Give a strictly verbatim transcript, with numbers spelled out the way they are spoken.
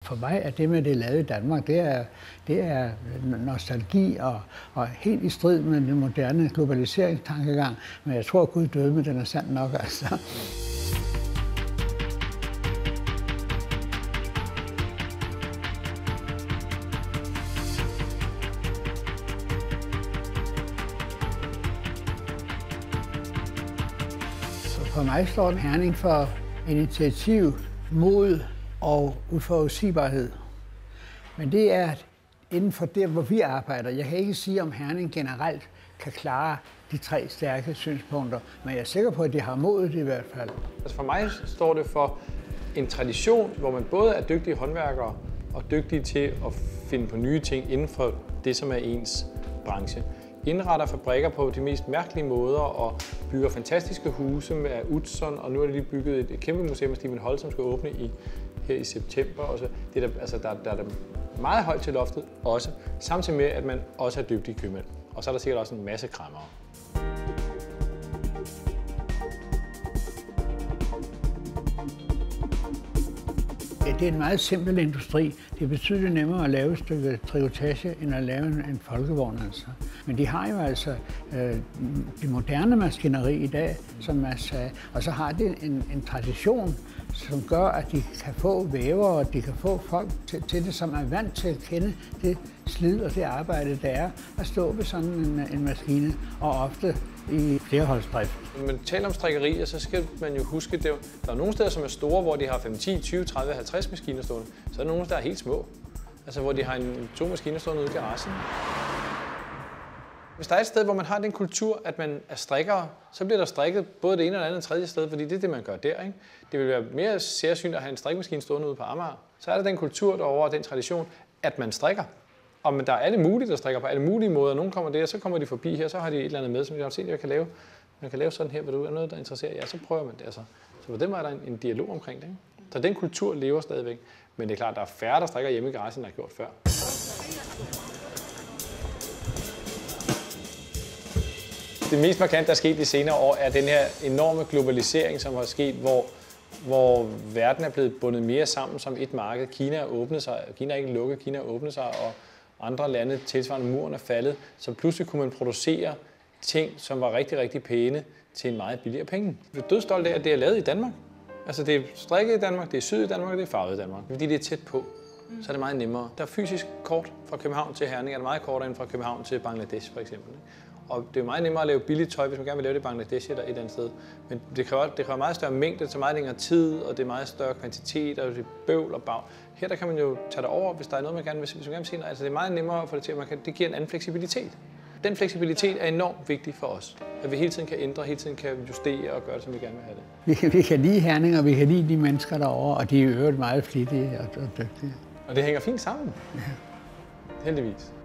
For mig er det med det lavet i Danmark, det er, det er nostalgi og, og helt i strid med den moderne globaliseringstankegang. Men jeg tror, at Gud døde, men den er sand nok altså. For mig står Herning for initiativ, mod og uforudsigelighed. Men det er inden for det, hvor vi arbejder. Jeg kan ikke sige, om Herning generelt kan klare de tre stærke synspunkter, men jeg er sikker på, at de har modet i hvert fald. Altså for mig står det for en tradition, hvor man både er dygtige håndværkere og dygtige til at finde på nye ting inden for det, som er ens branche. Indretter fabrikker på de mest mærkelige måder og bygger fantastiske huse med Utzon, og nu er det lige bygget et, et kæmpe museum med Stephen Holt, som skal åbne i, her i september. Og så, det er der, altså, der, der er der meget højt til loftet også, samtidig med, at man også er dygtige købmænd. Og så er der sikkert også en masse kræmmere. Det er en meget simpel industri. Det er betydeligt nemmere at lave et stykke trikotage, end at lave en folkevogn. Altså. Men de har jo altså øh, det moderne maskineri i dag, som man sagde. Og så har de en, en tradition, som gør, at de kan få vævere, og de kan få folk til, til det, som er vant til at kende det slid og det arbejde, der er at stå ved sådan en, en maskine, og ofte i flerholdsdrift. Når man taler om strikkerier, så skal man jo huske, at der er nogle steder, som er store, hvor de har fem, ti, tyve, tredive, halvtreds maskiner stående. Så er der nogle, der er helt små. Altså hvor de har en, to maskiner stående ude i garagen. Hvis der er et sted, hvor man har den kultur, at man er strikkere, så bliver der strikket både det ene og det andet og tredje sted, fordi det er det, man gør der. Ikke? Det vil være mere særsynt at have en strikmaskine stående ude på Amager. Så er der den kultur derovre og den tradition, at man strikker. Og men der er alle mulige, der strikker på alle mulige måder. Nogle kommer der, så kommer de forbi her, så har de et eller andet med, som de har set, jeg kan lave. Man kan lave sådan her, hvor du er noget, der interesserer jer, så prøver man det. Altså. Så på den måde er der en, en dialog omkring det. Ikke? Så den kultur lever stadigvæk. Men det er klart, der er færre, der strikker hjemme i garagen, end der har gjort før. Det mest markante, der er sket de senere år, er den her enorme globalisering, som har sket, hvor, hvor verden er blevet bundet mere sammen som et marked. Kina er åbnet sig, Kina er ikke lukket, Kina er åbnet sig, og andre lande tilsvarende muren er faldet. Så pludselig kunne man producere ting, som var rigtig, rigtig pæne til en meget billigere penge. Jeg er dødstolt af, at det er lavet i Danmark. Altså det er strikket i Danmark, det er syet i Danmark, og det er farvet i Danmark. Fordi det er tæt på, så er det meget nemmere. Der er fysisk kort fra København til Herning, er det meget kortere end fra København til Bangladesh for eksempel. Og det er meget nemmere at lave billigt tøj, hvis man gerne vil lave det i Bangladesh eller et eller andet sted. Men det kræver, det kræver meget større mængde, det tager meget længere tid, og det er meget større kvantitet, og det er bøvl og bag. Her der kan man jo tage det over, hvis der er noget, man gerne vil, hvis man gerne vil se noget. Altså det er meget nemmere at få det til, at man kan, det giver en anden fleksibilitet. Den fleksibilitet er enormt vigtig for os. At vi hele tiden kan ændre, hele tiden kan justere og gøre det, som vi gerne vil have det. Vi kan, vi kan lide Herning, og vi kan lide de mennesker derovre, og de er i øvrigt meget flittige og, og dygtige. Og det hænger fint sammen. Ja. Heldigvis.